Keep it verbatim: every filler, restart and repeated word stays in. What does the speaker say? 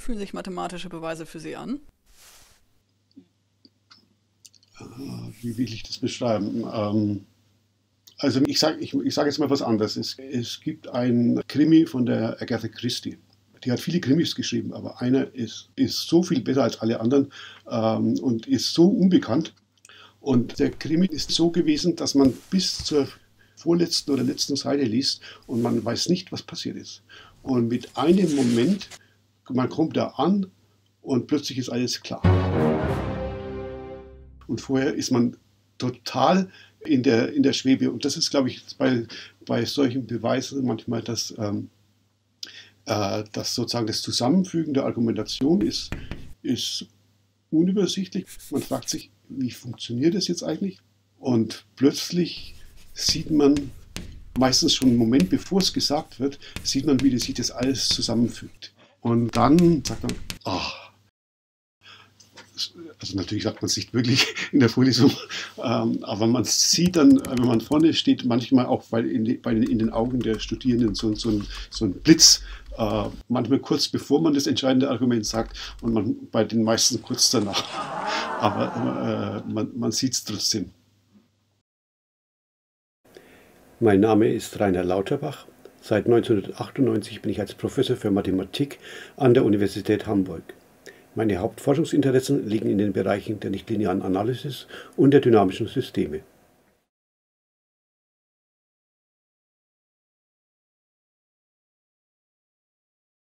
fühlen sich mathematische Beweise für Sie an? Wie will ich das beschreiben? Ähm, also ich sage ich, ich sag jetzt mal was anderes. Es, es gibt ein Krimi von der Agatha Christie. Die hat viele Krimis geschrieben, aber einer ist, ist so viel besser als alle anderen ähm, und ist so unbekannt. Und der Krimi ist so gewesen, dass man bis zur vorletzten oder letzten Seite liest und man weiß nicht, was passiert ist. Und mit einem Moment, man kommt da an und plötzlich ist alles klar. Und vorher ist man total in der, in der Schwebe. Und das ist, glaube ich, bei, bei solchen Beweisen manchmal das, ähm, äh, das sozusagen das Zusammenfügen der Argumentation ist, ist unübersichtlich. Man fragt sich, wie funktioniert das jetzt eigentlich? Und plötzlich sieht man, meistens schon einen Moment bevor es gesagt wird, sieht man, wie sich das alles zusammenfügt. Und dann sagt man, ach, also natürlich sagt man es nicht wirklich in der Vorlesung, ähm, aber man sieht dann, wenn man vorne steht, manchmal auch bei, in, die, bei den, in den Augen der Studierenden so, so, ein, so ein Blitz, äh, manchmal kurz bevor man das entscheidende Argument sagt und man, bei den meisten kurz danach. Aber äh, man, man sieht es trotzdem. Mein Name ist Rainer Lauterbach. Seit neunzehnhundertachtundneunzig bin ich als Professor für Mathematik an der Universität Hamburg. Meine Hauptforschungsinteressen liegen in den Bereichen der nichtlinearen Analysis und der dynamischen Systeme.